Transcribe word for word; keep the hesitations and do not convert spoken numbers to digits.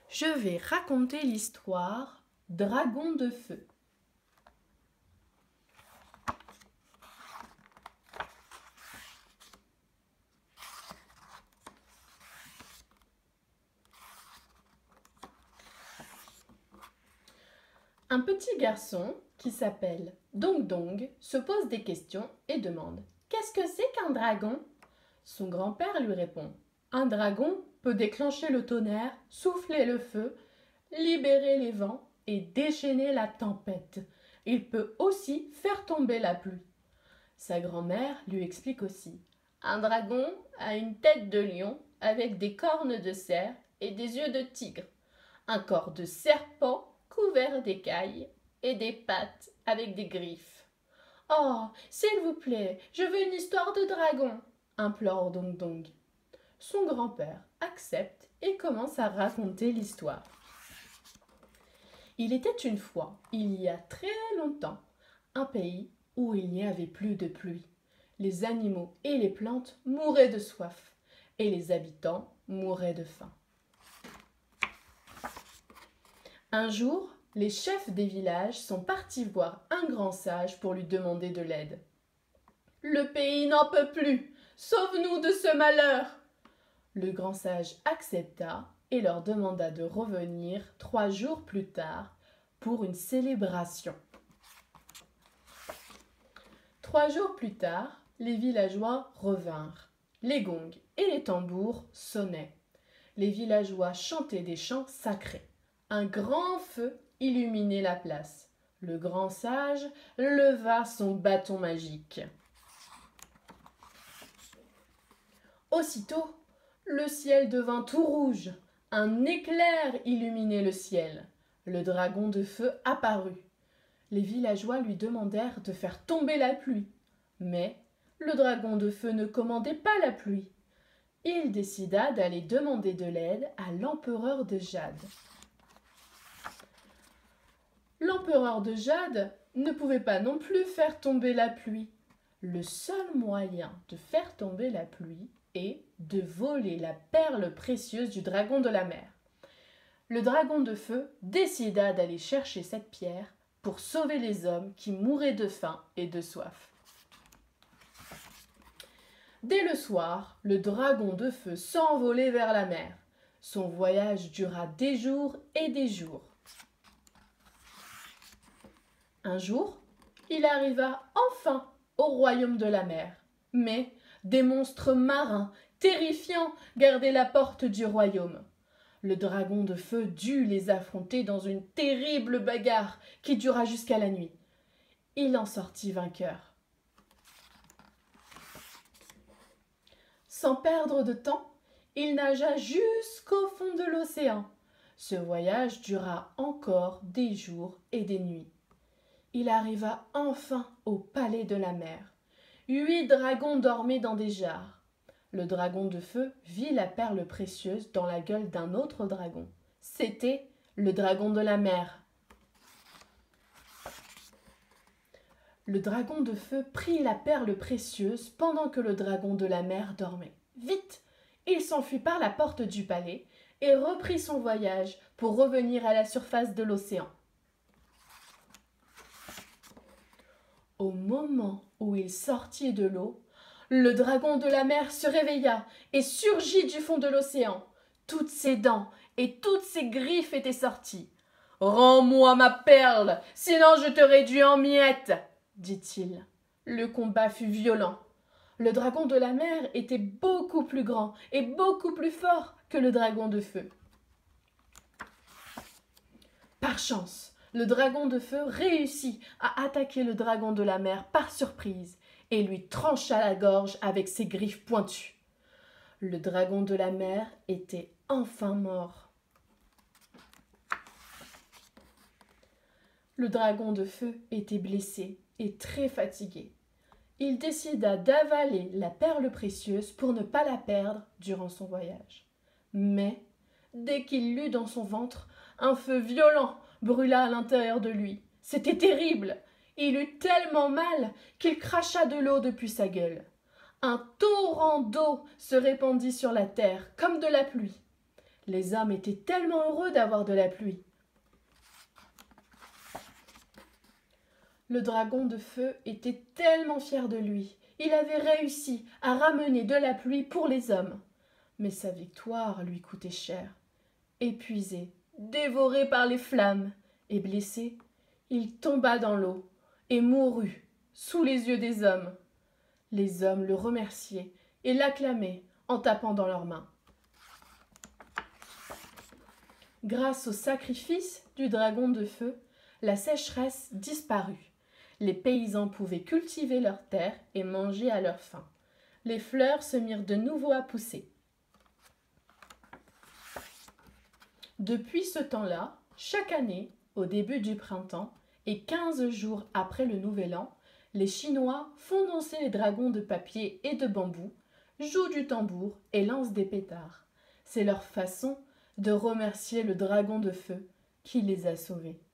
Je vais raconter l'histoire Dragon de feu. Un petit garçon qui s'appelle Dong Dong se pose des questions et demande « Qu'est-ce que c'est qu'un dragon ?» Son grand-père lui répond « Un dragon peut déclencher le tonnerre, souffler le feu, libérer les vents et déchaîner la tempête. Il peut aussi faire tomber la pluie. » Sa grand-mère lui explique aussi « Un dragon a une tête de lion avec des cornes de cerf et des yeux de tigre, un corps de serpent couvert d'écailles et des pattes avec des griffes. »« Oh, s'il vous plaît, je veux une histoire de dragon !» implore Dong Dong. Son grand-père accepte et commence à raconter l'histoire. Il était une fois, il y a très longtemps, un pays où il n'y avait plus de pluie. Les animaux et les plantes mouraient de soif et les habitants mouraient de faim. Un jour, les chefs des villages sont partis voir un grand sage pour lui demander de l'aide. « Le pays n'en peut plus, sauve-nous de ce malheur !» Le grand sage accepta et leur demanda de revenir trois jours plus tard pour une célébration. Trois jours plus tard, les villageois revinrent. Les gongs et les tambours sonnaient. Les villageois chantaient des chants sacrés. Un grand feu illuminait la place. Le grand sage leva son bâton magique. Aussitôt, le ciel devint tout rouge. Un éclair illuminait le ciel. Le dragon de feu apparut. Les villageois lui demandèrent de faire tomber la pluie. Mais le dragon de feu ne commandait pas la pluie. Il décida d'aller demander de l'aide à l'empereur de Jade. L'empereur de Jade ne pouvait pas non plus faire tomber la pluie. Le seul moyen de faire tomber la pluie est de voler la perle précieuse du dragon de la mer. Le dragon de feu décida d'aller chercher cette pierre pour sauver les hommes qui mouraient de faim et de soif. Dès le soir, le dragon de feu s'envolait vers la mer. Son voyage dura des jours et des jours. Un jour, il arriva enfin au royaume de la mer. Mais des monstres marins terrifiants gardaient la porte du royaume. Le dragon de feu dut les affronter dans une terrible bagarre qui dura jusqu'à la nuit. Il en sortit vainqueur. Sans perdre de temps, il nagea jusqu'au fond de l'océan. Ce voyage dura encore des jours et des nuits. Il arriva enfin au palais de la mer. Huit dragons dormaient dans des jarres. Le dragon de feu vit la perle précieuse dans la gueule d'un autre dragon. C'était le dragon de la mer. Le dragon de feu prit la perle précieuse pendant que le dragon de la mer dormait. Vite, il s'enfuit par la porte du palais et reprit son voyage pour revenir à la surface de l'océan. Au moment où il sortit de l'eau, le dragon de la mer se réveilla et surgit du fond de l'océan. Toutes ses dents et toutes ses griffes étaient sorties. « Rends-moi ma perle, sinon je te réduis en miettes !» dit-il. Le combat fut violent. Le dragon de la mer était beaucoup plus grand et beaucoup plus fort que le dragon de feu. Par chance, le dragon de feu réussit à attaquer le dragon de la mer par surprise et lui trancha la gorge avec ses griffes pointues. Le dragon de la mer était enfin mort. Le dragon de feu était blessé et très fatigué. Il décida d'avaler la perle précieuse pour ne pas la perdre durant son voyage. Mais, dès qu'il l'eut dans son ventre, un feu violent brûla à l'intérieur de lui. C'était terrible. Il eut tellement mal qu'il cracha de l'eau depuis sa gueule. Un torrent d'eau se répandit sur la terre comme de la pluie. Les hommes étaient tellement heureux d'avoir de la pluie. Le dragon de feu était tellement fier de lui. Il avait réussi à ramener de la pluie pour les hommes. Mais sa victoire lui coûtait cher. Épuisé, dévoré par les flammes et blessé, il tomba dans l'eau et mourut sous les yeux des hommes. Les hommes le remerciaient et l'acclamaient en tapant dans leurs mains. Grâce au sacrifice du dragon de feu, la sécheresse disparut. Les paysans pouvaient cultiver leurs terres et manger à leur faim. Les fleurs se mirent de nouveau à pousser. Depuis ce temps-là, chaque année, au début du printemps et quinze jours après le Nouvel An, les Chinois font danser les dragons de papier et de bambou, jouent du tambour et lancent des pétards. C'est leur façon de remercier le dragon de feu qui les a sauvés.